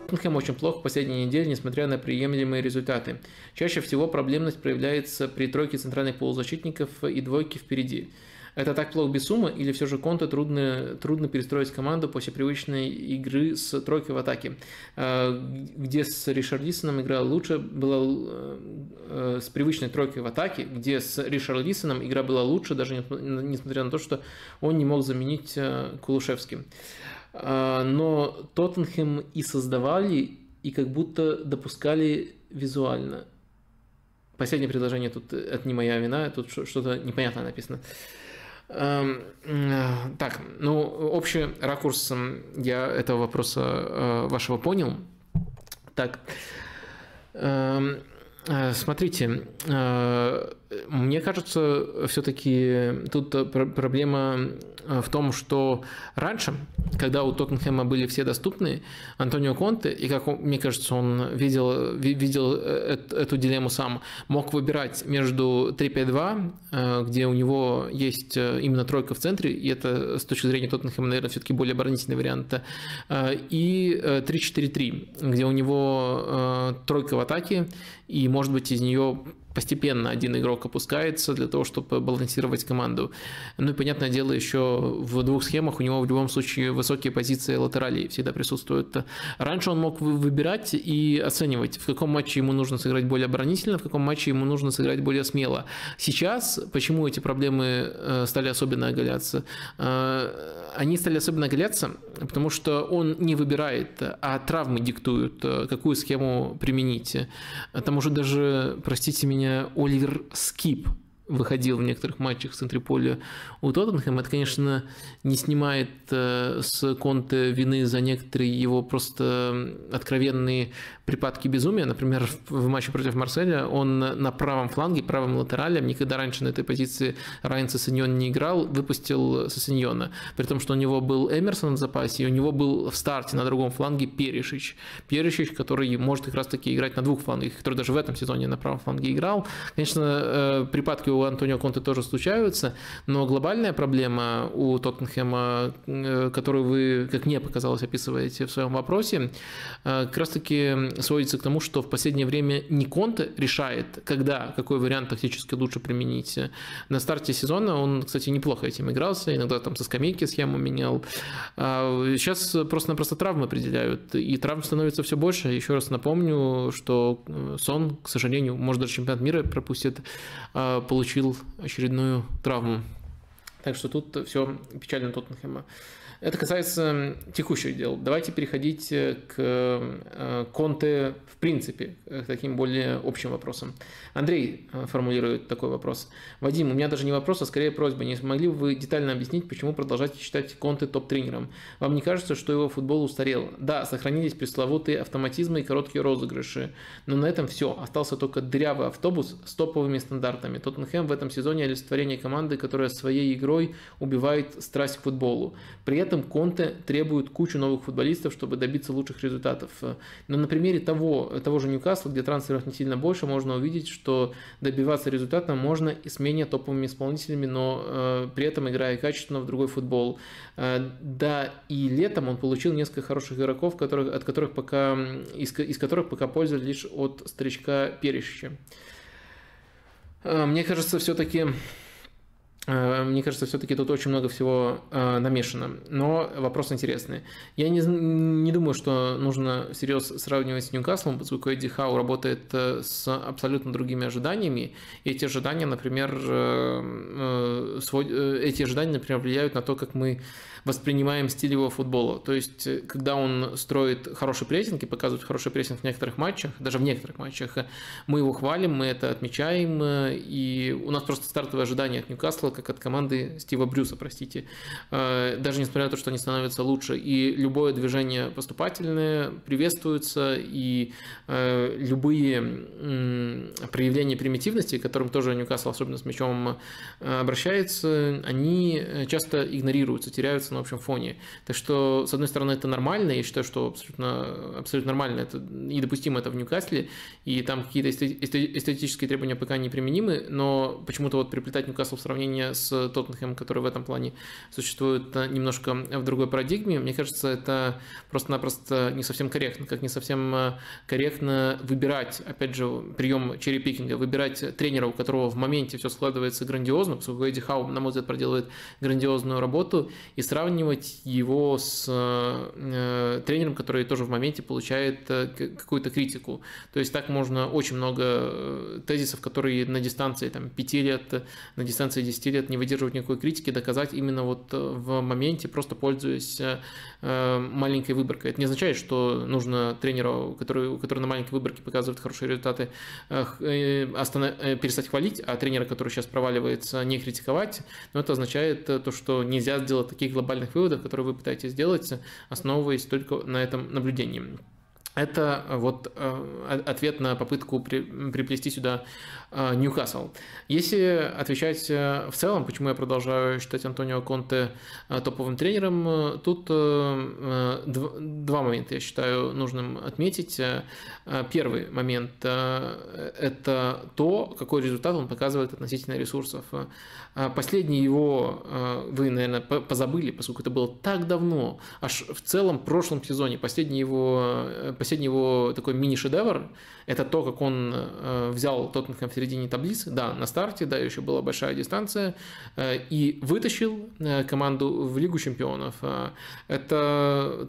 Тоттенхэм очень плохо в последние недели, несмотря на приемлемые результаты. Чаще всего проблемность проявляется при тройке центральных полузащитников и двойке впереди. Это так плохо без суммы, или все же Конте трудно перестроить команду после привычной игры с тройкой в атаке, где с Ришарлисоном игра лучше была с привычной тройкой в атаке, где с Ришарлисоном игра была лучше, даже несмотря на то, что он не мог заменить Кулушевски. Но Тоттенхэм и создавали, и как будто допускали визуально. Последнее предложение тут, это не моя вина, тут что-то непонятное написано. Так, ну, общий ракурс я этого вопроса вашего понял. Так, смотрите, мне кажется, все-таки тут проблема в том, что раньше, когда у Тоттенхэма были все доступны, Антонио Конте, и как мне кажется, он видел эту дилемму сам, мог выбирать между 3-5-2, где у него есть именно тройка в центре, и это с точки зрения Тоттенхэма, наверное, все-таки более оборонительный вариант, и 3-4-3, где у него тройка в атаке, и, может быть, из нее постепенно один игрок опускается для того, чтобы балансировать команду. Ну и, понятное дело, еще в двух схемах у него в любом случае высокие позиции латералей всегда присутствуют. Раньше он мог выбирать и оценивать, в каком матче ему нужно сыграть более оборонительно, в каком матче ему нужно сыграть более смело. Сейчас, почему эти проблемы стали особенно оголяться? Они стали особенно оголяться, потому что он не выбирает, а травмы диктуют, какую схему применить. Там уже даже, простите меня, Оливер Скип выходил в некоторых матчах в центре поля у Тоттенхэма. Это, конечно, не снимает с Конте вины за некоторые его просто откровенные припадки безумия. Например, в матче против Марселя он на правом фланге, правым латералем, никогда раньше на этой позиции Райан Сессеньон не играл, выпустил Сессеньона. При том, что у него был Эмерсон в запасе, и у него был в старте на другом фланге Перишич. Перишич, который может как раз-таки играть на двух флангах, который даже в этом сезоне на правом фланге играл. Конечно, припадки у Антонио Конте тоже случаются, но глобальная проблема у Тоттенхэма, которую вы, как мне показалось, описываете в своем вопросе, как раз-таки сводится к тому, что в последнее время не Конте решает, когда, какой вариант тактически лучше применить. На старте сезона он, кстати, неплохо этим игрался, иногда там со скамейки схему менял. Сейчас просто-напросто травмы определяют, и травм становится все больше. Еще раз напомню, что Сон, к сожалению, может даже чемпионат мира пропустит, получил очередную травму. Так что тут все печально Тоттенхэма. Это касается текущих дел. Давайте переходить к Конте в принципе, к таким более общим вопросам. Андрей формулирует такой вопрос. Вадим, у меня даже не вопрос, а скорее просьба. Не смогли бы вы детально объяснить, почему продолжаете считать Конте топ-тренером? Вам не кажется, что его футбол устарел? Да, сохранились пресловутые автоматизмы и короткие розыгрыши, но на этом все. Остался только дырявый автобус с топовыми стандартами. Тоттенхэм в этом сезоне олицетворение команды, которая своей игрой убивает страсть к футболу. При этом Конте требует кучу новых футболистов, чтобы добиться лучших результатов. Но на примере того же Ньюкасла, где трансферов не сильно больше, можно увидеть, что добиваться результата можно и с менее топовыми исполнителями, но при этом играя качественно в другой футбол. Да, и летом он получил несколько хороших игроков, из которых пока пользовались лишь от старичка Перишича. Мне кажется, все-таки тут очень много всего намешано, но вопрос интересный. Я не думаю, что нужно всерьез сравнивать с Ньюкаслом, поскольку Эдди Хау работает с абсолютно другими ожиданиями, и эти ожидания, например, влияют на то, как мы воспринимаем стиль его футбола. То есть, когда он строит хороший прессинг и показывает хороший прессинг в некоторых матчах, даже в некоторых матчах, мы его хвалим, мы это отмечаем, и у нас просто стартовые ожидания от Ньюкасла, как от команды Стива Брюса, простите, даже несмотря на то, что они становятся лучше. И любое движение поступательное приветствуется, и любые проявления примитивности, к которым тоже Ньюкасл, особенно с мячом, обращается, они часто игнорируются, теряются на общем фоне. Так что, с одной стороны, это нормально, я считаю, что абсолютно нормально, это и допустимо это в Ньюкасле, и там какие-то эстетические требования пока неприменимы, но почему-то вот приплетать Ньюкасл в сравнение с Тоттенхэмом, который в этом плане существует немножко в другой парадигме, мне кажется, это просто-напросто не совсем корректно, как не совсем корректно выбирать, опять же, прием черри-пикинга, выбирать тренера, у которого в моменте все складывается грандиозно, поскольку Эдди Хау, на мой взгляд, проделывает грандиозную работу, и сравнивать его с тренером, который тоже в моменте получает какую-то критику. То есть так можно очень много тезисов, которые на дистанции 5 лет, на дистанции 10 лет не выдерживают никакой критики, доказать именно вот в моменте, просто пользуясь маленькой выборкой. Это не означает, что нужно тренеру, который на маленькой выборке показывает хорошие результаты, перестать хвалить, а тренера, который сейчас проваливается, не критиковать. Но это означает то, что нельзя сделать таких глобальных выводов, которые вы пытаетесь сделать, основываясь только на этом наблюдении. Это вот ответ на попытку приплести сюда Ньюкасл. Если отвечать в целом, почему я продолжаю считать Антонио Конте топовым тренером, тут два момента, я считаю, нужным отметить. Первый момент – это то, какой результат он показывает относительно ресурсов. Последний его, вы, наверное, позабыли, поскольку это было так давно, аж в целом прошлом сезоне, последний его такой мини-шедевр – это то, как он взял Тоттенхэм в середине таблицы, да, на старте, да, еще была большая дистанция, и вытащил команду в Лигу чемпионов. Это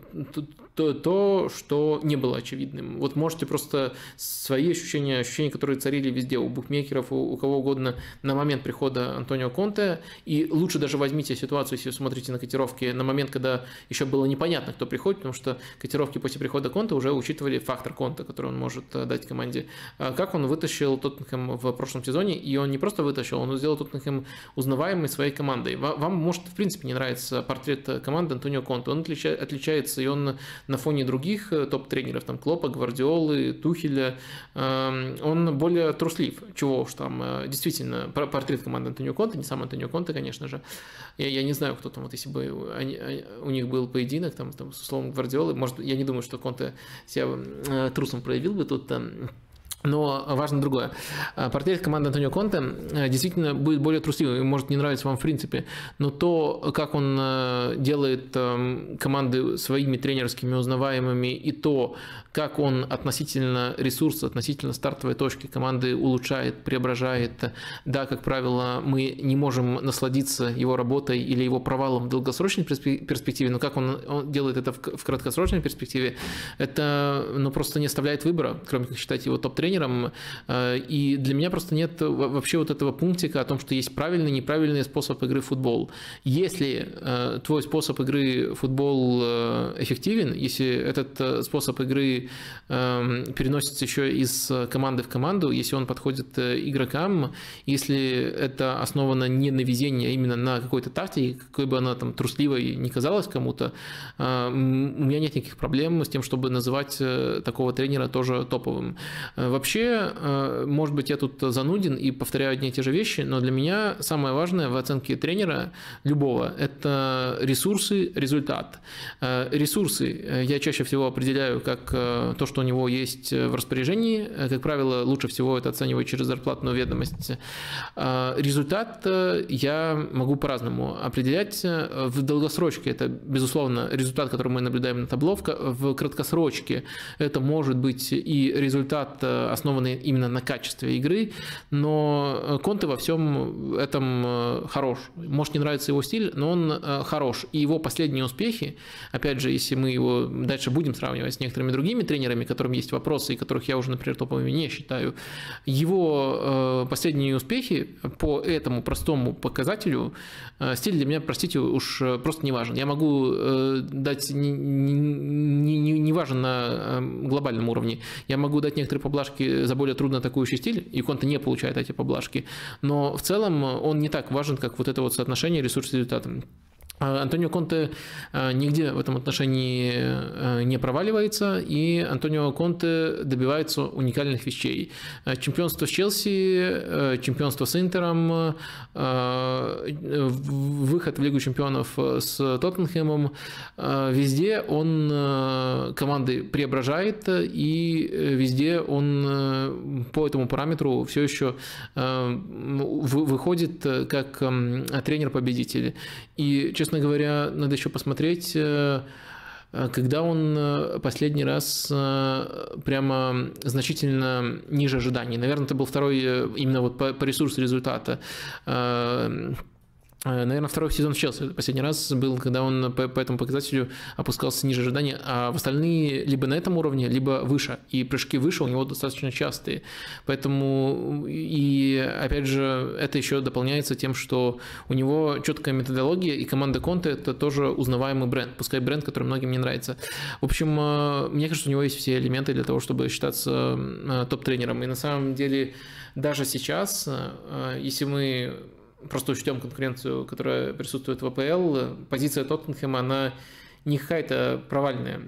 то, что не было очевидным. Вот можете просто свои ощущения, которые царили везде, у букмекеров, у кого угодно на момент прихода Антонио Конте, и лучше даже возьмите ситуацию, если вы смотрите на котировки, на момент, когда еще было непонятно, кто приходит, потому что котировки после прихода Конте уже учитывали фактор Конте, который он может дать команде. Как он вытащил Тоттенхэм в прошлом сезоне, и он не просто вытащил, он сделал Тоттенхэм узнаваемой своей командой. Вам может, в принципе, не нравится портрет команды Антонио Конте, он отличается, и он на фоне других топ-тренеров, там Клопа, Гвардиолы, Тухеля, он более труслив. Чего уж там, действительно, портрет команды Антонио Конте, не сам Антонио Конте, конечно же. Я не знаю, кто там, вот если бы у них был поединок, там с условно Гвардиолы, может, я не думаю, что Конте себя трусом проявил бы тут, но важно другое. Портрет команды Антонио Конте действительно будет более трусливым, может не нравится вам в принципе, но то, как он делает команды своими тренерскими узнаваемыми, и то, как он относительно ресурса, относительно стартовой точки команды улучшает, преображает. Да, как правило, мы не можем насладиться его работой или его провалом в долгосрочной перспективе, но как он делает это в краткосрочной перспективе, это просто не оставляет выбора, кроме как считать его топ-тренером. И для меня просто нет вообще вот этого пунктика о том, что есть правильный и неправильный способ игры в футбол. Если твой способ игры в футбол эффективен, если этот способ игры переносится еще из команды в команду, если он подходит игрокам, если это основано не на везении, а именно на какой-то тактике, какой бы она там трусливой не казалась кому-то, у меня нет никаких проблем с тем, чтобы называть такого тренера тоже топовым. Вообще, может быть, я тут зануден и повторяю одни и те же вещи, но для меня самое важное в оценке тренера любого – это ресурсы, результат. Ресурсы я чаще всего определяю как то, что у него есть в распоряжении. Как правило, лучше всего это оценивать через зарплатную ведомость. Результат я могу по-разному определять. В долгосрочке это, безусловно, результат, который мы наблюдаем на табло. В краткосрочке это может быть и результат, основанный именно на качестве игры, но Конте во всем этом хорош. Может, не нравится его стиль, но он хорош. И его последние успехи, опять же, если мы его дальше будем сравнивать с некоторыми другими тренерами, которым есть вопросы, и которых я уже, например, топовыми не считаю, его последние успехи по этому простому показателю, стиль для меня, простите, уж просто не важен. Я могу дать, не важен на глобальном уровне, я могу дать некоторые поблажки за более трудно атакующий стиль, и Конте не получает эти поблажки, но в целом он не так важен, как вот это вот соотношение ресурс-результат. Антонио Конте нигде в этом отношении не проваливается, и Антонио Конте добивается уникальных вещей. Чемпионство с Челси, чемпионство с Интером, выход в Лигу чемпионов с Тоттенхэмом. Везде он команды преображает, и везде он по этому параметру все еще выходит как тренер-победитель. И, честно говоря, надо еще посмотреть, когда он последний раз прямо значительно ниже ожиданий. Наверное, это был второй именно вот по ресурсу результата. Наверное, второй сезон в Челси последний раз был, когда он по этому показателю опускался ниже ожиданий, а в остальные либо на этом уровне, либо выше. И прыжки выше у него достаточно частые. Поэтому, и опять же, это еще дополняется тем, что у него четкая методология, и команда Конте – это тоже узнаваемый бренд, пускай бренд, который многим не нравится. В общем, мне кажется, у него есть все элементы для того, чтобы считаться топ-тренером. И на самом деле, даже сейчас, если мы просто учтем конкуренцию, которая присутствует в АПЛ, позиция Тоттенхэма, она не какая-то провальная.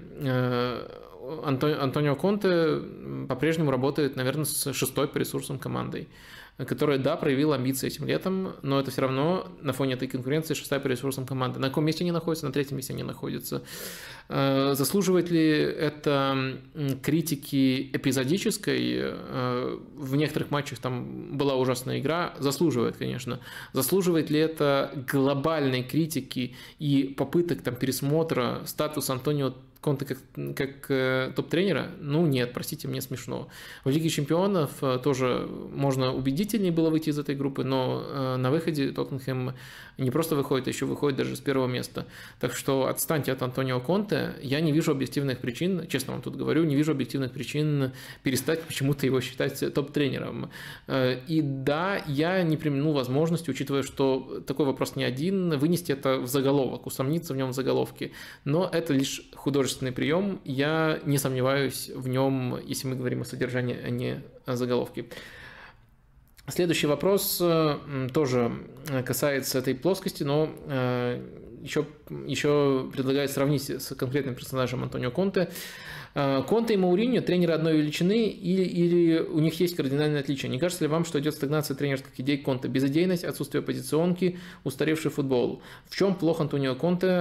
Антонио Конте по-прежнему работает, наверное, с шестой по ресурсам командой, которая, да, проявила амбиции этим летом, но это все равно на фоне этой конкуренции шестая по ресурсам команды. На каком месте они находятся? На третьем месте они находятся. Заслуживает ли это критики эпизодической? В некоторых матчах там была ужасная игра. Заслуживает, конечно. Заслуживает ли это глобальной критики и попыток там пересмотра статуса Антонио Конте как топ-тренера? Ну нет, простите, мне смешно. В Лиге чемпионов тоже можно убедительнее было выйти из этой группы, но на выходе Тоттенхэм не просто выходит, а еще выходит даже с первого места. Так что отстаньте от Антонио Конте. Я не вижу объективных причин, честно вам тут говорю, не вижу объективных причин перестать почему-то его считать топ-тренером. И да, я не преминул возможности, учитывая, что такой вопрос не один, вынести это в заголовок, усомниться в нем в заголовке. Но это лишь художественный прием. Я не сомневаюсь в нем, если мы говорим о содержании, а не о заголовке. Следующий вопрос тоже касается этой плоскости, но еще предлагаю сравнить с конкретным персонажем Антонио Конте. Конте и Мауриньо – тренеры одной величины или у них есть кардинальное отличие? Не кажется ли вам, что идет стагнация тренерских идей Конте? Безидейность, отсутствие позиционки, устаревший футбол. В чем плохо Антонио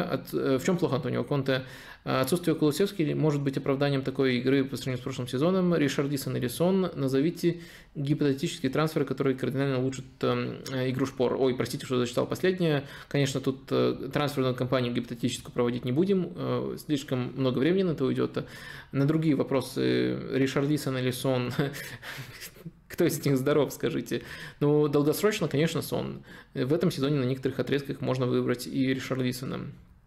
Конте? Отсутствие Кулусевски может быть оправданием такой игры по сравнению с прошлым сезоном. Ришарлисон или Сон? Назовите гипотетические трансферы, которые кардинально улучшат игру шпор. Ой, простите, что зачитал последнее. Конечно, тут трансферную кампанию гипотетическую проводить не будем. Слишком много времени на это уйдет. На другие вопросы, Ришарлисон или Сон, кто из них здоров, скажите? Ну, долгосрочно, конечно, Сон. В этом сезоне на некоторых отрезках можно выбрать и Ришарлисона.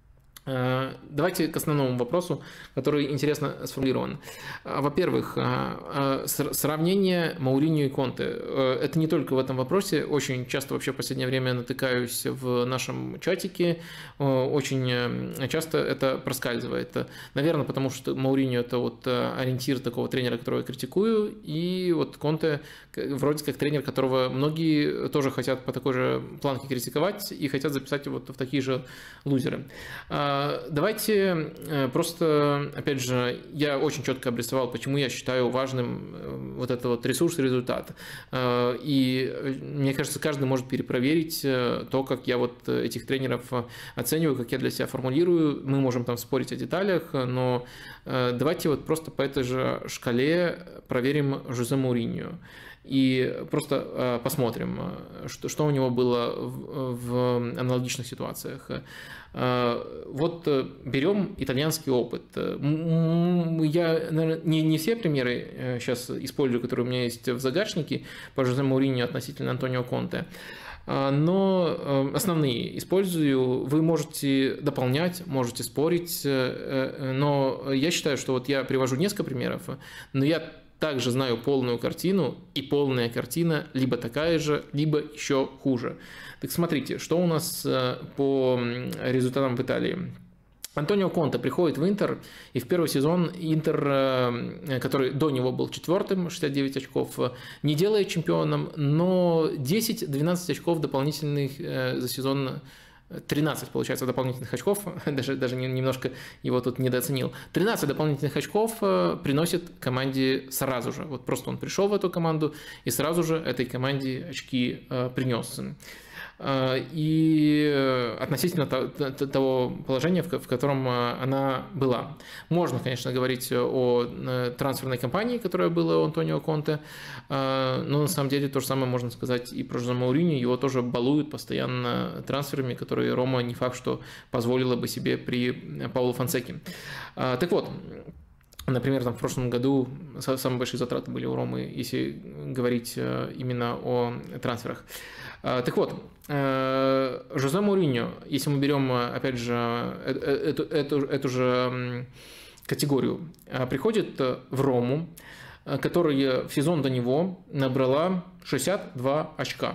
Давайте к основному вопросу, который интересно сформулирован. Во-первых, сравнение Мауриньо и Конте. Это не только в этом вопросе. Очень часто вообще в последнее время натыкаюсь в нашем чатике. Очень часто это проскальзывает. Наверное, потому что Мауриньо – это вот ориентир такого тренера, которого я критикую. И вот Конте вроде как тренер, которого многие тоже хотят по такой же планке критиковать и хотят записать вот в такие же лузеры. Давайте просто, опять же, я очень четко обрисовал, почему я считаю важным вот этот вот ресурс и результат. И мне кажется, каждый может перепроверить то, как я вот этих тренеров оцениваю, как я для себя формулирую. Мы можем там спорить о деталях, но давайте вот просто по этой же шкале проверим Жозе Мауриньо. И просто посмотрим, что у него было в аналогичных ситуациях. Вот берем итальянский опыт. Я, наверное, не все примеры сейчас использую, которые у меня есть в загашнике по Жозе Мауриньо относительно Антонио Конте, но основные использую. Вы можете дополнять, можете спорить, но я считаю, что вот я привожу несколько примеров, но я также знаю полную картину, и полная картина либо такая же, либо еще хуже. Так смотрите, что у нас по результатам в Италии. Антонио Конте приходит в Интер, и в первый сезон Интер, который до него был четвертым, 69 очков, не делает чемпионом, но 10-12 очков дополнительных за сезон 13, получается, дополнительных очков, даже немножко его тут недооценил. 13 дополнительных очков приносит команде сразу же. Вот просто он пришел в эту команду и сразу же этой команде очки принес. И относительно того положения, в котором она была. Можно, конечно, говорить о трансферной кампании, которая была у Антонио Конте, но на самом деле то же самое можно сказать и про Жозе Мауриньо. Его тоже балуют постоянно трансферами, которые Рома не факт, что позволила бы себе при Пауло Фонсеке. Так вот, например, там в прошлом году самые большие затраты были у Ромы, если говорить именно о трансферах. Так вот, Жозе Мауриньо, если мы берем, опять же, эту же категорию, приходит в Рому, которая в сезон до него набрала 62 очка.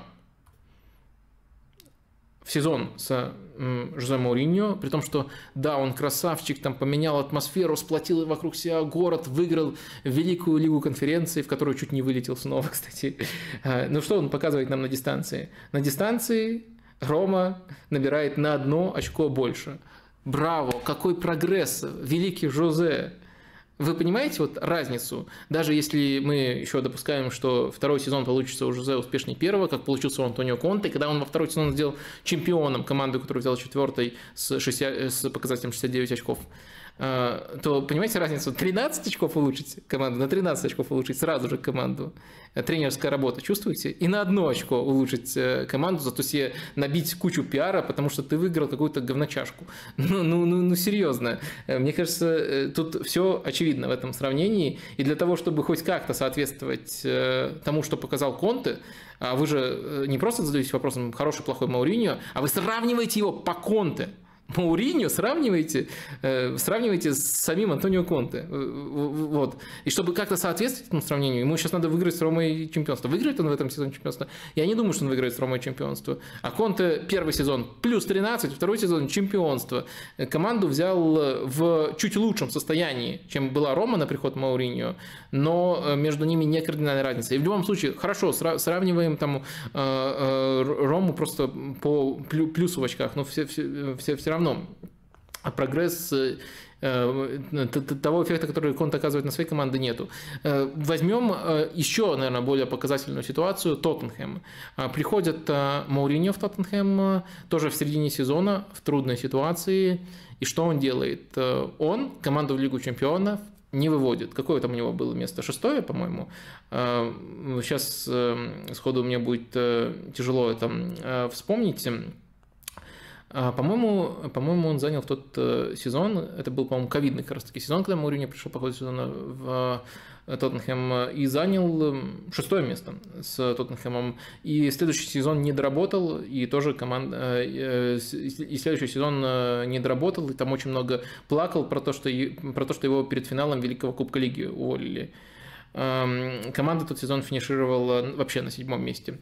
В сезон с Жозе Мауриньо, при том, что да, он красавчик, там поменял атмосферу, сплотил вокруг себя город, выиграл Великую Лигу конференций, в которую чуть не вылетел снова, кстати. Ну что он показывает нам на дистанции? На дистанции Рома набирает на 1 очко больше. Браво, какой прогресс, великий Жозе! Вы понимаете вот разницу? Даже если мы еще допускаем, что второй сезон получится у Жозе успешнее первого, как получился у Антонио Конте, когда он во второй сезон сделал чемпионом команду, которую взял 4-й с показателем 69 очков, то понимаете разницу? 13 очков улучшить команду, на 13 очков улучшить сразу же команду. Тренерская работа, чувствуете? И на 1 очко улучшить команду, зато себе набить кучу пиара, потому что ты выиграл какую-то говночашку. Ну, серьезно. Мне кажется, тут все очевидно в этом сравнении. И для того, чтобы хоть как-то соответствовать тому, что показал Конте, а вы же не просто задаетесь вопросом хороший-плохой Мауриньо, а вы сравниваете его по Конте. Мауриньо сравниваете с самим Антонио Конте. Вот. И чтобы как-то соответствовать этому сравнению, ему сейчас надо выиграть с Ромой чемпионство. Выиграет он в этом сезоне чемпионство? Я не думаю, что он выиграет с Ромой чемпионство. А Конте первый сезон плюс 13, второй сезон чемпионство. Команду взял в чуть лучшем состоянии, чем была Рома на приход Мауриньо, но между ними не кардинальная разница. И в любом случае, хорошо, сравниваем там Рому просто по плюсу в очках, но все равно прогресс того эффекта, который Конте оказывает на своей команде, нету. Возьмем еще, наверное, более показательную ситуацию. Тоттенхэм. Приходит Мауриньо в Тоттенхэм тоже в середине сезона в трудной ситуации. И что он делает? Он команду в Лигу чемпионов не выводит. Какое там у него было место? 6-е, по-моему. Сейчас сходу мне будет тяжело это вспомнить. По-моему, он занял в тот сезон, это был, по-моему, ковидный как раз-таки сезон, когда Мауриньо пришел по ходу сезона в Тоттенхэм и занял 6-е место с Тоттенхэмом. И следующий сезон не доработал, и тоже и следующий сезон не доработал, и там очень много плакал про то, что его перед финалом Великого Кубка Лиги уволили. Команда тот сезон финишировала вообще на 7-м месте.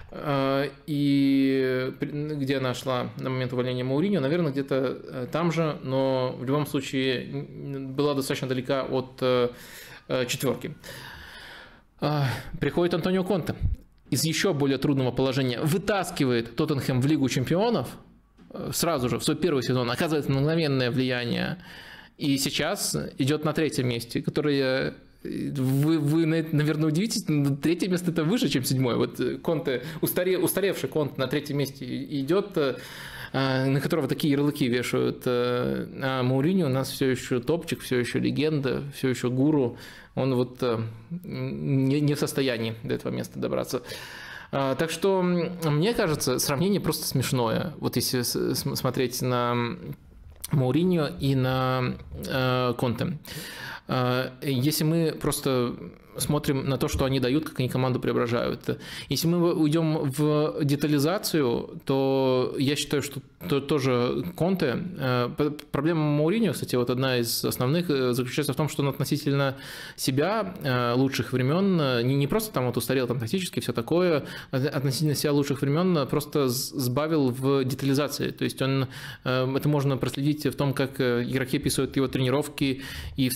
И где она шла на момент увольнения Мауриньо, наверное, где-то там же, но в любом случае была достаточно далека от 4-ки. Приходит Антонио Конте из еще более трудного положения, вытаскивает Тоттенхэм в Лигу чемпионов сразу же, в свой первый сезон, оказывает мгновенное влияние, и сейчас идет на 3-м месте, которое... Вы, наверное, удивитесь, но 3-е место это выше, чем 7-е. Вот Конте, устаревший Конте на 3-м месте идет, на которого такие ярлыки вешают. А Мауриньо у нас все еще топчик, все еще легенда, все еще гуру. Он вот не в состоянии до этого места добраться. Так что, мне кажется, сравнение просто смешное. Вот если смотреть на Мауриньо и на Конте. Если мы просто смотрим на то, что они дают, как они команду преображают. Если мы уйдем в детализацию, то я считаю, что тоже Конте. Проблема Мауриньо, кстати, вот одна из основных заключается в том, что он относительно себя лучших времен, не просто там вот устарел там тактически, все такое, относительно себя лучших времен просто сбавил в детализации. То есть это можно проследить в том, как игроки описывают его тренировки и в целом, как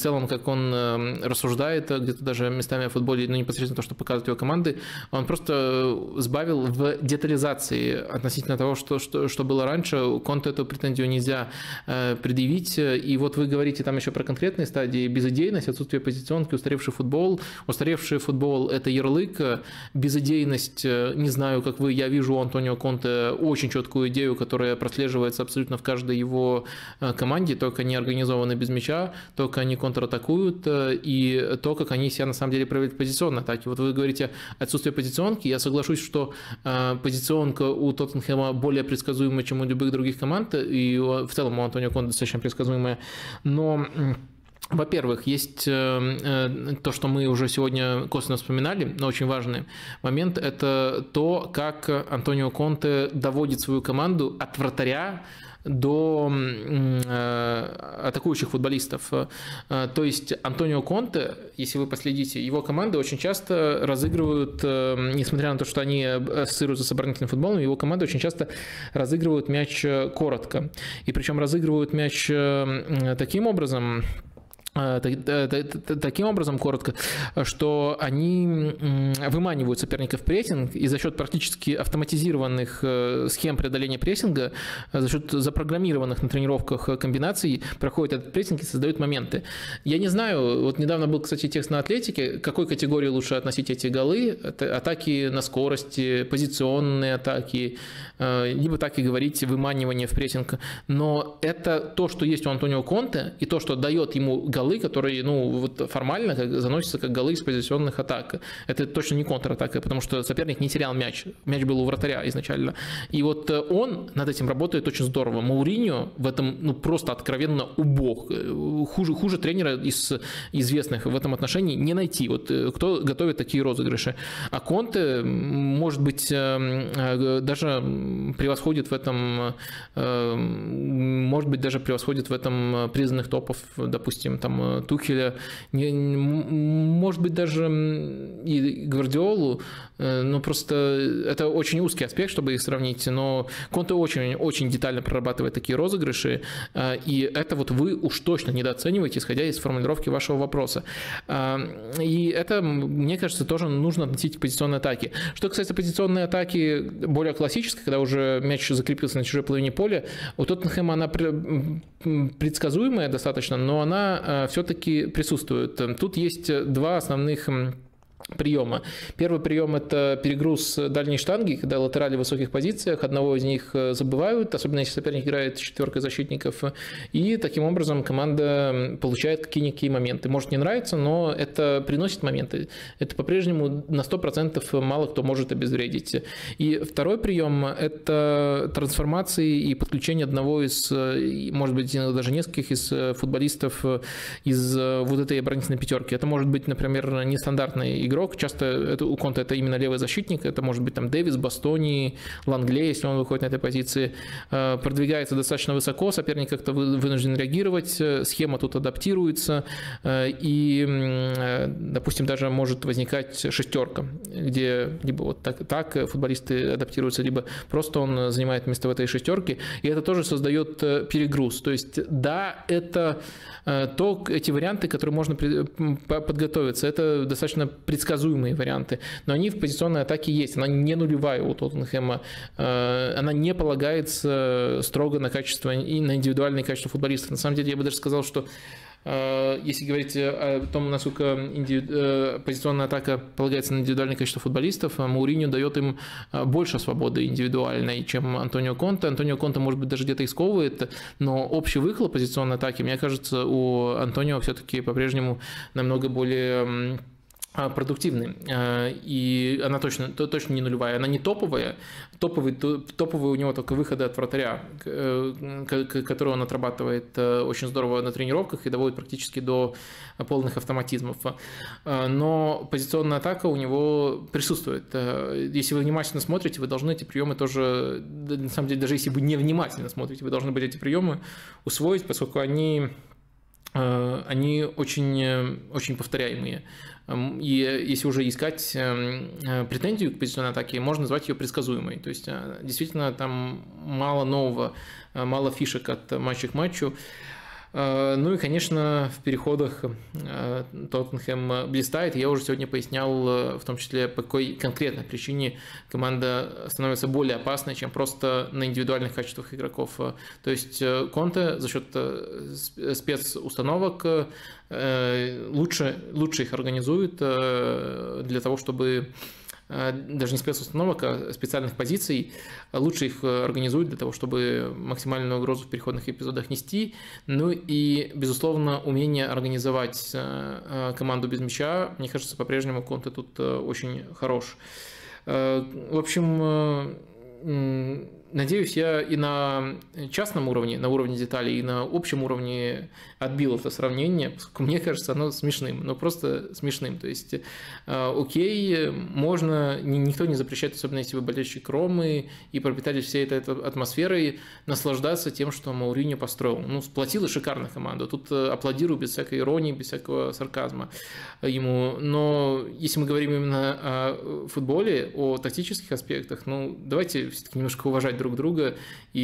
как он рассуждает, где-то даже местами о футболе, ну, непосредственно то, что показывают его команды, он просто сбавил в детализации относительно того, что было раньше. Конте эту претензию нельзя предъявить. И вот вы говорите там еще про конкретные стадии: безыдейность, отсутствие позиционки, устаревший футбол. Устаревший футбол – это ярлык. Безыдейность, не знаю, как вы, я вижу у Антонио Конте очень четкую идею, которая прослеживается абсолютно в каждой его команде, только они организованы без мяча, только они контратакуют, и то, как они себя на самом деле проявляют в позиционной атаке. Вот вы говорите отсутствие позиционки, я соглашусь, что позиционка у Тоттенхэма более предсказуемая, чем у любых других команд, и в целом у Антонио Конте достаточно предсказуемая, но... Во-первых, есть то, что мы уже сегодня косвенно вспоминали, но очень важный момент – это то, как Антонио Конте доводит свою команду от вратаря до атакующих футболистов. То есть Антонио Конте, если вы последите, его команды очень часто разыгрывают, несмотря на то, что они ассоциируются с оборонительным футболом, его команды очень часто разыгрывают мяч коротко. И причем разыгрывают мяч таким образом коротко, что они выманивают соперника в прессинг, и за счет практически автоматизированных схем преодоления прессинга, за счет запрограммированных на тренировках комбинаций проходят этот прессинг и создают моменты. Я не знаю, вот недавно был, кстати, текст на Атлетике, к какой категории лучше относить эти голы: это атаки на скорости, позиционные атаки, либо так и говорить выманивание в прессинг. Но это то, что есть у Антонио Конте, и то, что дает ему голы, которые, ну, вот формально заносятся как голы из позиционных атак. Это точно не контратака, потому что соперник не терял мяч. Мяч был у вратаря изначально. И вот он над этим работает очень здорово. Мауриньо в этом, ну, просто откровенно убог. Хуже тренера из известных в этом отношении не найти. Вот кто готовит такие розыгрыши. А Конте, может быть, даже превосходит в этом, признанных топов, допустим, там, Тухеля, может быть, даже и Гвардиолу, но просто это очень узкий аспект, чтобы их сравнить, но Конте очень детально прорабатывает такие розыгрыши, и это вот вы уж точно недооцениваете, исходя из формулировки вашего вопроса. И это, мне кажется, тоже нужно относить к позиционной атаке. Что касается позиционной атаки более классической, когда уже мяч закрепился на чужой половине поля, у Тоттенхэма она предсказуемая достаточно, но она все-таки присутствует. Тут есть два основных приема. Первый прием – это перегруз дальней штанги, когда латерали в высоких позициях, одного из них забывают, особенно если соперник играет с четверкой защитников, и таким образом команда получает какие-никакие моменты. Может не нравится, но это приносит моменты. Это по-прежнему на 100% мало кто может обезвредить. И второй прием – это трансформации и подключение одного из, может быть, даже нескольких из футболистов из вот этой оборонительной пятерки. Это может быть, например, нестандартный игрок. Часто у Конте это именно левый защитник, это может быть там Дэвис, Бастони, Лангле, если он выходит на этой позиции, продвигается достаточно высоко, соперник как-то вынужден реагировать, схема тут адаптируется, и, допустим, даже может возникать шестерка, где либо вот так футболисты адаптируются, либо просто он занимает место в этой шестерке, и это тоже создает перегруз. То есть, да, это эти варианты, которые можно подготовиться, это достаточно предсказуемые варианты, но они в позиционной атаке есть, она не нулевая у Тоттенхэма, она не полагается строго на качество и на индивидуальные качества футболистов. На самом деле, я бы даже сказал, что если говорить о том, насколько позиционная атака полагается на индивидуальное качество футболистов, Мауриньо дает им больше свободы индивидуальной, чем Антонио Конте. Антонио Конте, может быть, даже где-то и сковывает, но общий выхлоп позиционной атаки, мне кажется, у Антонио все-таки по-прежнему намного более продуктивный, и она точно не нулевая, она не топовая, топовые у него только выходы от вратаря, которые он отрабатывает очень здорово на тренировках и доводит практически до полных автоматизмов, но позиционная атака у него присутствует. Если вы внимательно смотрите, вы должны эти приемы тоже, на самом деле, даже если вы не внимательно смотрите, вы должны были эти приемы усвоить, поскольку они очень повторяемые. И если уже искать претензию к позиционной атаке, можно назвать ее предсказуемой. То есть действительно там мало нового, мало фишек от матча к матчу. Ну и, конечно, в переходах Тоттенхэм блистает. Я уже сегодня пояснял, в том числе, по какой конкретной причине команда становится более опасной, чем просто на индивидуальных качествах игроков. То есть Конте за счет спецустановок лучше их организует для того, чтобы даже не спецустановок, а специальных позиций, лучше их организуют для того, чтобы максимальную угрозу в переходных эпизодах нести. Ну и, безусловно, умение организовать команду без мяча, мне кажется, по-прежнему Конте тут очень хорош. В общем, надеюсь, я и на частном уровне, на уровне деталей, и на общем уровне отбил это сравнение, поскольку мне кажется, оно смешным, но просто смешным. То есть, окей, можно, никто не запрещает, особенно если вы болельщик Ромы и пропитали всей этой атмосферой, наслаждаться тем, что Мауриньо построил. Ну, сплотил и шикарно команду. Тут аплодирую без всякой иронии, без всякого сарказма ему. Но если мы говорим именно о футболе, о тактических аспектах, ну, давайте все-таки немножко уважать друг друга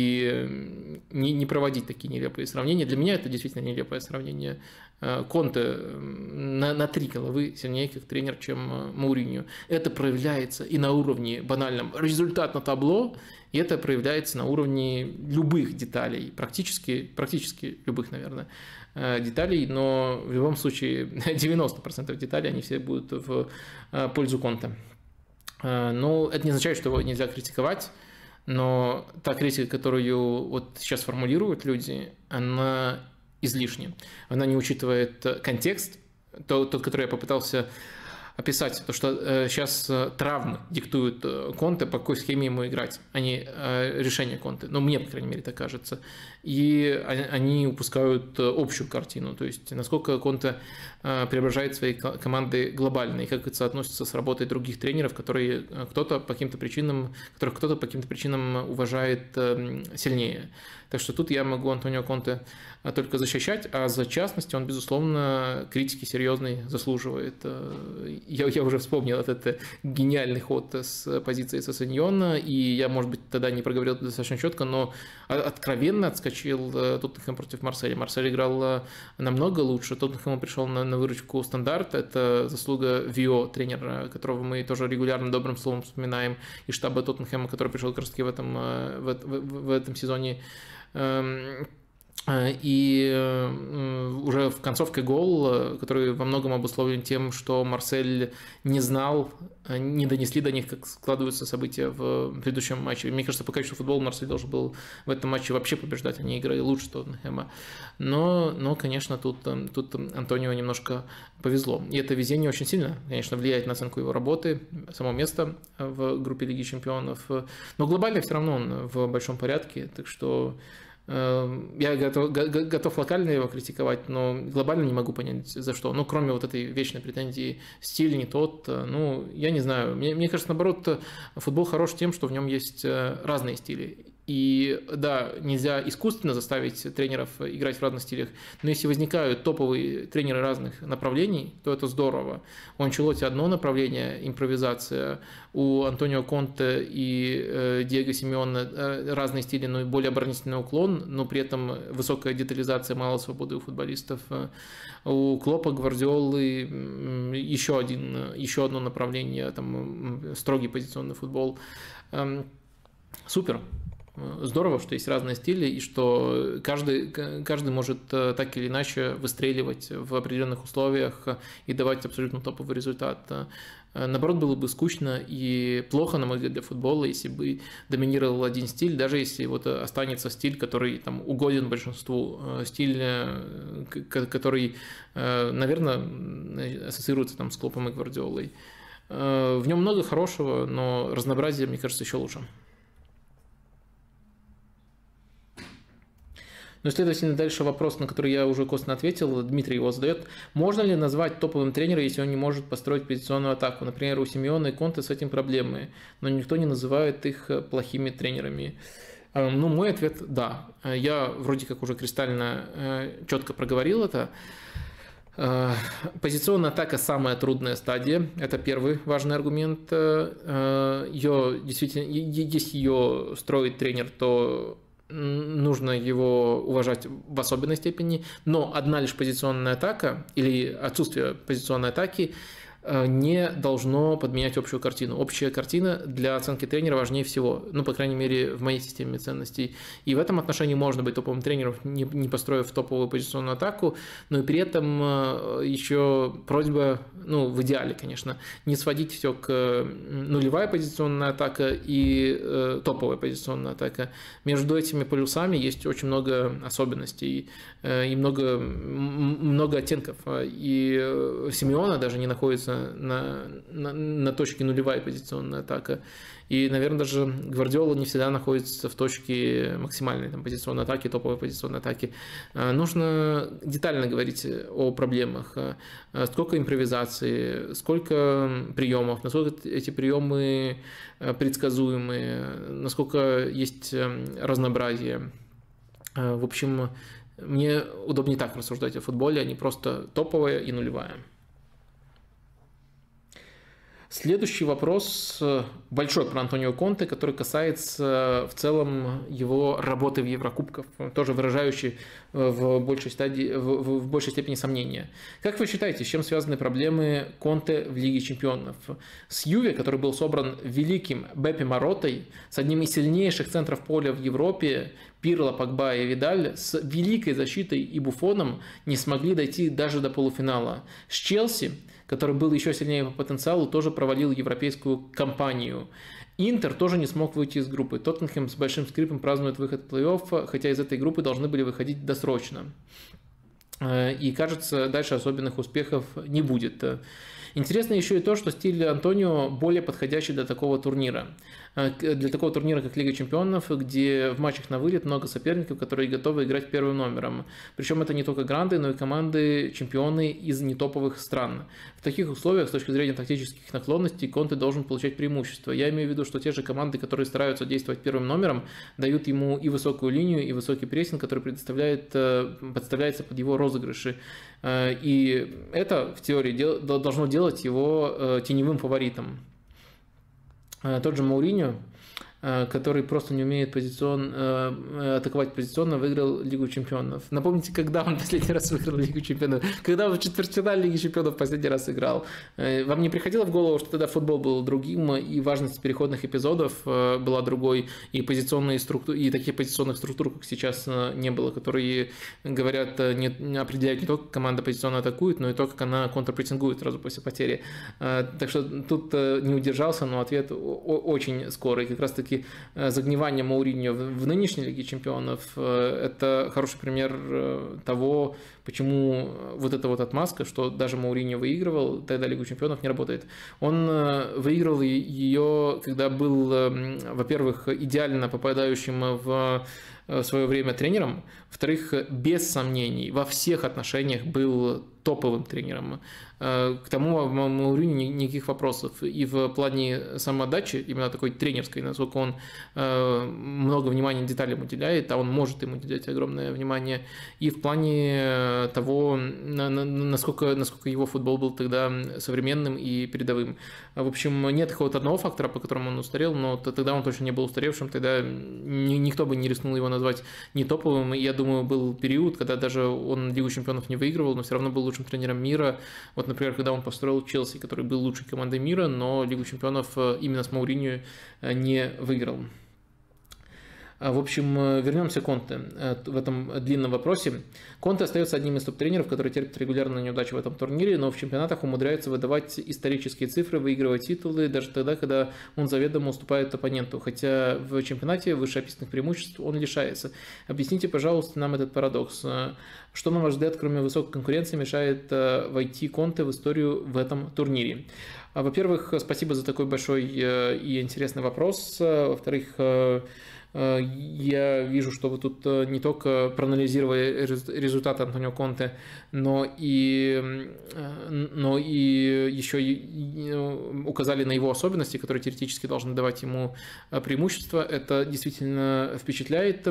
и не проводить такие нелепые сравнения. Для меня это действительно нелепое сравнение. Конте на 3 головы сильнее как тренер, чем Мауриньо. Это проявляется и на уровне банальном результат на табло, и это проявляется на уровне любых деталей, практически любых, наверное, деталей, но в любом случае 90% деталей, они все будут в пользу Конте. Но это не означает, что его нельзя критиковать, но та критика, которую вот сейчас формулируют люди, она излишне. Она не учитывает контекст, тот, который я попытался описать, то, что сейчас травмы диктуют Конте, по какой схеме ему играть, а не решение Конте. Ну, мне, по крайней мере, так кажется. И они упускают общую картину, то есть насколько Конте преображает свои команды глобально, и как это соотносится с работой других тренеров, которых кто-то по каким-то причинам уважает сильнее. Так что тут я могу Антонио Конте только защищать, а за частности он, безусловно, критики серьезной заслуживает. Я уже вспомнил этот гениальный ход с позиции Сосиньона, и я, может быть, тогда не проговорил это достаточно четко, но откровенно отскочил Тоттенхэм против Марселя. Марсель играл намного лучше, Тоттенхэму пришел на выручку Стандарт, это заслуга Вио, тренера, которого мы тоже регулярно добрым словом вспоминаем, и штаба Тоттенхэма, который пришел как раз таки в этом сезоне. И уже в концовке гол, который во многом обусловлен тем, что Марсель не знал, не донесли до них, как складываются события в предыдущем матче. Мне кажется, по качеству футбола Марсель должен был в этом матче вообще побеждать, они играли лучше Тоттенхэма. Но, конечно, тут Антонио немножко повезло. И это везение очень сильно, конечно, влияет на оценку его работы, само место в группе Лиги Чемпионов. Но глобально все равно он в большом порядке, так что я готов локально его критиковать, но глобально не могу понять, за что. Ну, кроме вот этой вечной претензии, стиль не тот, ну, я не знаю. Мне кажется, наоборот, футбол хорош тем, что в нем есть разные стили. И да, нельзя искусственно заставить тренеров играть в разных стилях, но если возникают топовые тренеры разных направлений, то это здорово. У Анчелотти одно направление – импровизация, у Антонио Конте и Диего Симеона разные стили, но более оборонительный уклон, но при этом высокая детализация, мало свободы у футболистов. У Клопа, Гвардиолы еще одно направление, там, строгий позиционный футбол. Супер. Здорово, что есть разные стили, и что каждый может так или иначе выстреливать в определенных условиях и давать абсолютно топовый результат. Наоборот, было бы скучно и плохо, на мой взгляд, для футбола, если бы доминировал один стиль, даже если вот останется стиль, который там угоден большинству, стиль, который, наверное, ассоциируется там с Клопом и Гвардиолой. В нем много хорошего, но разнообразие, мне кажется, еще лучше. Но, следовательно, дальше вопрос, на который я уже косвенно ответил, Дмитрий его задает. Можно ли назвать топовым тренером, если он не может построить позиционную атаку? Например, у Симеона и Конте с этим проблемы, но никто не называет их плохими тренерами. Ну, мой ответ – да. Я вроде как уже кристально четко проговорил это. Позиционная атака – самая трудная стадия. Это первый важный аргумент. Ее действительно, если ее строит тренер, то нужно его уважать в особенной степени, но одна лишь позиционная атака или отсутствие позиционной атаки не должно подменять общую картину. Общая картина для оценки тренера важнее всего, ну, по крайней мере, в моей системе ценностей. И в этом отношении можно быть топовым тренером, не построив топовую позиционную атаку, но и при этом еще просьба, ну, в идеале, конечно, не сводить все к нулевая позиционная атака и топовая позиционная атака. Между этими полюсами есть очень много особенностей и много оттенков. И Симеона даже не находится на точке нулевая позиционная атака. И, наверное, даже Гвардиола не всегда находится в точке максимальной там, позиционной атаки, топовой позиционной атаки. Нужно детально говорить о проблемах. Сколько импровизации, сколько приемов, насколько эти приемы предсказуемые, насколько есть разнообразие. В общем, мне удобнее так рассуждать о футболе, а не просто топовая и нулевая. Следующий вопрос большой про Антонио Конте, который касается в целом его работы в Еврокубках, тоже выражающий в большей степени сомнения. Как вы считаете, с чем связаны проблемы Конте в Лиге Чемпионов? С Юве, который был собран великим Беппе Мароттой, с одним из сильнейших центров поля в Европе, Пирло, Погба и Видаль, с великой защитой и Буфоном не смогли дойти даже до полуфинала. С Челси, который был еще сильнее по потенциалу, тоже провалил европейскую кампанию. Интер тоже не смог выйти из группы. Тоттенхэм с большим скрипом празднует выход в плей-офф, хотя из этой группы должны были выходить досрочно. И кажется, дальше особенных успехов не будет. Интересно еще и то, что стиль Антонио более подходящий для такого турнира. Для такого турнира, как Лига Чемпионов, где в матчах на вылет много соперников, которые готовы играть первым номером. Причем это не только гранды, но и команды-чемпионы из нетоповых стран. В таких условиях, с точки зрения тактических наклонностей, Конте должен получать преимущество. Я имею в виду, что те же команды, которые стараются действовать первым номером, дают ему и высокую линию, и высокий прессинг, который подставляется под его розыгрыши. И это, в теории, должно делать его теневым фаворитом. Тот же Мауриньо, который просто не умеет атаковать позиционно, выиграл Лигу Чемпионов. Напомните, когда он последний раз выиграл Лигу Чемпионов? Когда он в четвертьфинале Лиги Чемпионов последний раз играл? Вам не приходило в голову, что тогда футбол был другим, и важность переходных эпизодов была другой, и позиционные структуры, и таких позиционных структур, как сейчас, не было, которые говорят, определяют не только, как команда позиционно атакует, но и то, как она контрпрессингует сразу после потери. Так что тут не удержался, но ответ очень скорый. Как раз таки загнивание Мауриньо в нынешней Лиге Чемпионов – это хороший пример того, почему вот эта вот отмазка, что даже Мауриньо выигрывал, тогда Лигу Чемпионов не работает. Он выиграл ее, когда был, во-первых, идеально попадающим в свое время тренером, во-вторых, без сомнений, во всех отношениях был топовым тренером. К тому Мауриньо никаких вопросов. И в плане самоотдачи, именно такой тренерской, насколько он много внимания деталям уделяет, а он может ему уделять огромное внимание, и в плане того, насколько его футбол был тогда современным и передовым. В общем, нет какого-то одного фактора, по которому он устарел, но тогда он точно не был устаревшим, тогда никто бы не рискнул его назвать не топовым. И я думаю, был период, когда даже он Лигу Чемпионов не выигрывал, но все равно был лучшим тренером мира. Вот, например, когда он построил Челси, который был лучшей командой мира, но Лигу Чемпионов именно с Мауриньо не выиграл. В общем, вернемся к Конте в этом длинном вопросе. Конте остается одним из топ-тренеров, который терпит регулярную неудачу в этом турнире, но в чемпионатах умудряется выдавать исторические цифры, выигрывать титулы, даже тогда, когда он заведомо уступает оппоненту. Хотя в чемпионате вышеописанных преимуществ он лишается. Объясните, пожалуйста, нам этот парадокс. Что, на ваш взгляд, кроме высокой конкуренции, мешает войти Конте в историю в этом турнире? Во-первых, спасибо за такой большой и интересный вопрос. Во-вторых, я вижу, что вы тут не только проанализировали результаты Антонио Конте но и еще указали на его особенности, которые теоретически должны давать ему преимущество. Это действительно впечатляет,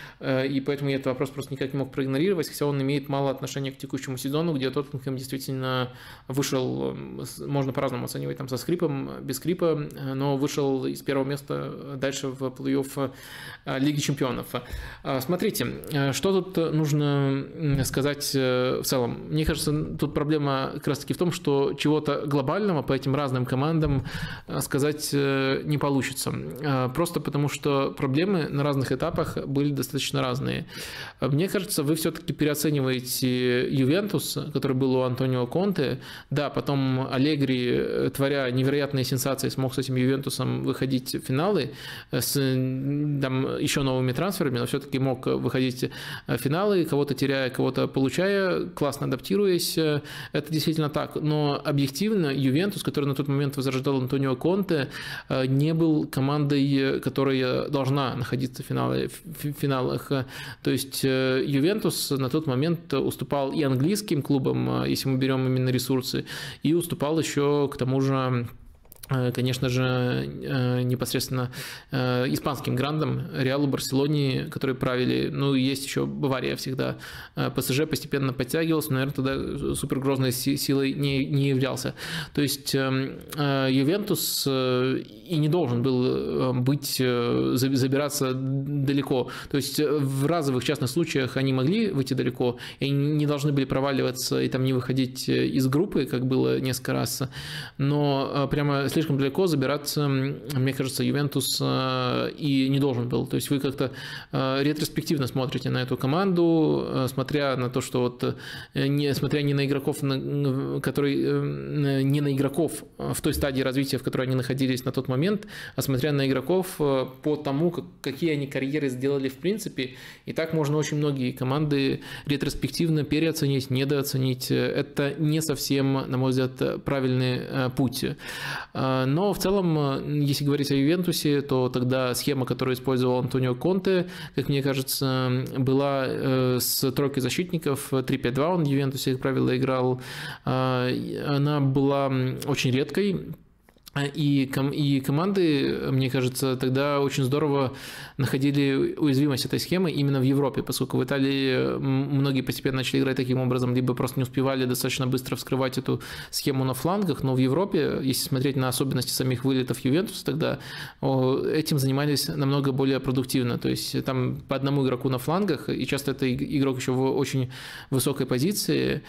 и поэтому я этот вопрос просто никак не мог проигнорировать, хотя он имеет мало отношения к текущему сезону, где Тоттенхэм действительно вышел, можно по-разному оценивать, там со скрипом, без скрипа, но вышел из первого места дальше в плей-офф Лиги Чемпионов. Смотрите, что тут нужно сказать в целом. Мне кажется, тут проблема как раз-таки в том, что чего-то глобального по этим разным командам сказать не получится. Просто потому, что проблемы на разных этапах были достаточно разные. Мне кажется, вы все-таки переоцениваете Ювентус, который был у Антонио Конте. Да, потом Аллегри, творя невероятные сенсации, смог с этим Ювентусом выходить в финалы с там, еще новыми трансферами, но все-таки мог выходить в финалы, кого-то теряя, кого-то получая, классно адаптируясь. Это действительно так. Но объективно Ювентус, который на тот момент возрождал Антонио Конте, не был командой, которая должна находиться в финалах. То есть Ювентус на тот момент уступал и английским клубам, если мы берем именно ресурсы, и уступал еще к тому же, конечно же, непосредственно испанским грандам, Реалу, Барселоне, которые правили. Ну, есть еще Бавария всегда. ПСЖ постепенно подтягивался, но, наверное, тогда супергрозной силой не являлся. То есть Ювентус и не должен был забираться далеко. То есть в разовых частных случаях они могли выйти далеко, и не должны были проваливаться и там не выходить из группы, как было несколько раз. Но прямо слишком далеко забираться, мне кажется, Ювентус и не должен был. То есть вы как-то ретроспективно смотрите на эту команду, смотря на то, что вот, смотря не на игроков, которые не на игроков в той стадии развития, в которой они находились на тот момент, а смотря на игроков по тому, какие они карьеры сделали в принципе. И так можно очень многие команды ретроспективно переоценить, недооценить. Это не совсем, на мой взгляд, правильный путь. Но в целом, если говорить о Ювентусе, то тогда схема, которую использовал Антонио Конте, как мне кажется, была с тройкой защитников, 3-5-2 он в Ювентусе, как правило, играл. Она была очень редкой. И команды, мне кажется, тогда очень здорово находили уязвимость этой схемы именно в Европе, поскольку в Италии многие постепенно начали играть таким образом, либо просто не успевали достаточно быстро вскрывать эту схему на флангах, но в Европе, если смотреть на особенности самих вылетов Ювентуса, тогда этим занимались намного более продуктивно, то есть там по одному игроку на флангах, и часто это игрок еще в очень высокой позиции,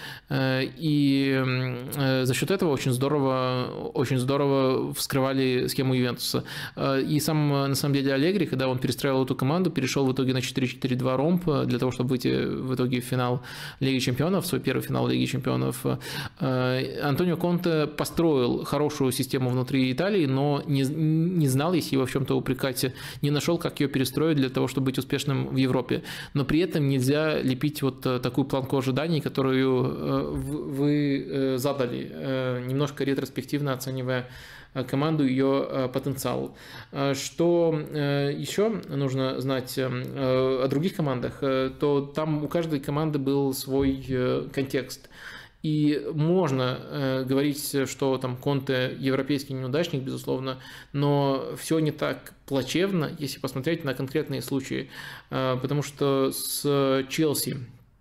и за счет этого очень здорово вскрывали схему Ювентуса. И сам, на самом деле, Аллегри, когда он перестраивал эту команду, перешел в итоге на 4-4-2 ромб для того, чтобы выйти в итоге в финал Лиги Чемпионов, свой первый финал Лиги Чемпионов. Антонио Конте построил хорошую систему внутри Италии, но не знал, если его в чем-то упрекать, не нашел, как ее перестроить для того, чтобы быть успешным в Европе. Но при этом нельзя лепить вот такую планку ожиданий, которую вы задали, немножко ретроспективно оценивая команду, ее потенциал. Что еще нужно знать о других командах, то там у каждой команды был свой контекст. И можно говорить, что там Конте европейский неудачник, безусловно, но все не так плачевно, если посмотреть на конкретные случаи, потому что с Челси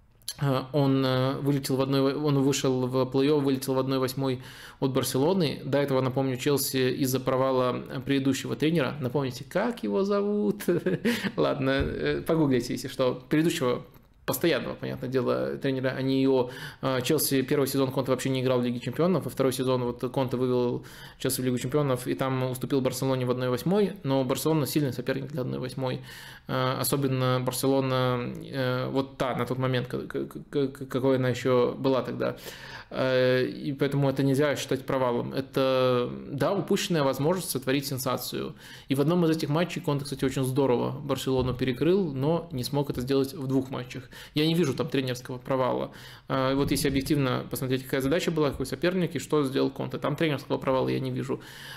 он вышел в плей-офф, вылетел в 1/8 от Барселоны. До этого, напомню, Челси из-за провала предыдущего тренера. Напомните, как его зовут? Ладно, погуглите, если что. Предыдущего постоянного, понятное дело, тренера, а не его. Челси первый сезон Конте вообще не играл в Лиге Чемпионов, а второй сезон вот Конте вывел Челси в Лигу Чемпионов, и там уступил Барселоне в 1/8, но Барселона сильный соперник для 1/8. Особенно Барселона, вот та на тот момент, какой она еще была тогда. И поэтому это нельзя считать провалом. Это, да, упущенная возможность сотворить сенсацию. И в одном из этих матчей Конте, кстати, очень здорово Барселону перекрыл, но не смог это сделать в двух матчах. Я не вижу там тренерского провала. Вот если объективно посмотреть, какая задача была, какой соперник и что сделал Конте, там тренерского провала я не вижу.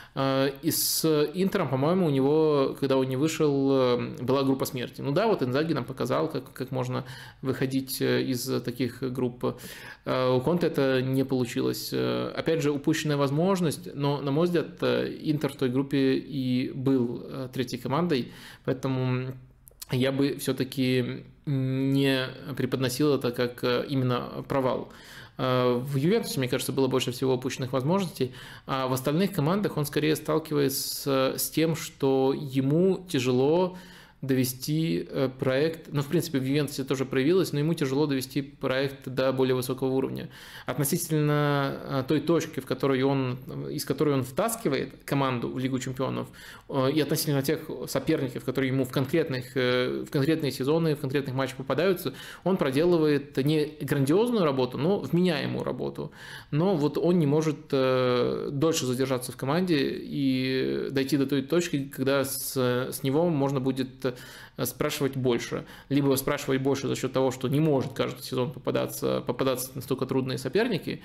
И с Интером, по-моему, у него, когда он не вышел, была группа смерти. Ну да, вот Инзаги нам показал, как можно выходить из таких групп. У Конте это не получилось. Опять же, упущенная возможность, но, на мой взгляд, Интер в той группе и был третьей командой, поэтому я бы все-таки не преподносил это как именно провал. В Ювентусе, мне кажется, было больше всего упущенных возможностей, а в остальных командах он скорее сталкивается с тем, что ему тяжело довести проект, ну, в принципе, в Ювентусе тоже проявилось, но ему тяжело довести проект до более высокого уровня. Относительно той точки, из которой он втаскивает команду в Лигу чемпионов, и относительно тех соперников, которые ему в конкретные сезоны, в конкретных матчах попадаются, он проделывает не грандиозную работу, но вменяемую работу. Но вот он не может дольше задержаться в команде и дойти до той точки, когда с него можно будет спрашивать больше. Либо спрашивать больше за счет того, что не может каждый сезон попадаться настолько трудные соперники,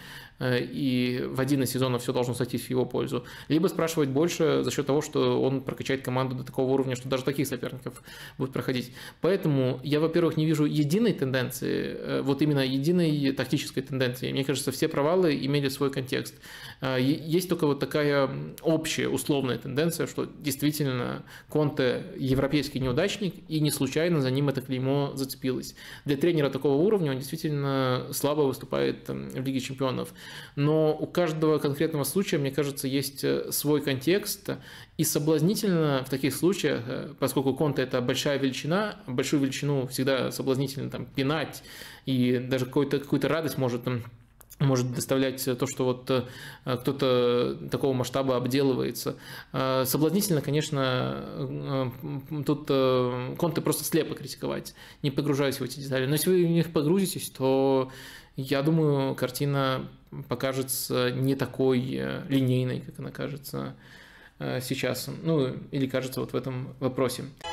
и в один из сезонов все должно сойтись в его пользу. Либо спрашивать больше за счет того, что он прокачает команду до такого уровня, что даже таких соперников будет проходить. Поэтому я, во-первых, не вижу единой тенденции, вот именно единой тактической тенденции. Мне кажется, все провалы имели свой контекст. Есть только вот такая общая условная тенденция, что действительно Конте европейский неудачник, и не случайно за ним это клеймо зацепилось. Для тренера такого уровня он действительно слабо выступает в Лиге чемпионов. Но у каждого конкретного случая, мне кажется, есть свой контекст, и соблазнительно в таких случаях, поскольку Конте – это большая величина, большую величину всегда соблазнительно там пинать, и даже какую-то радость может доставлять то, что вот кто-то такого масштаба обделывается. Соблазнительно, конечно, тут Конте просто слепо критиковать, не погружаясь в эти детали. Но если вы в них погрузитесь, то, я думаю, картина покажется не такой линейной, как она кажется сейчас, ну или кажется вот в этом вопросе.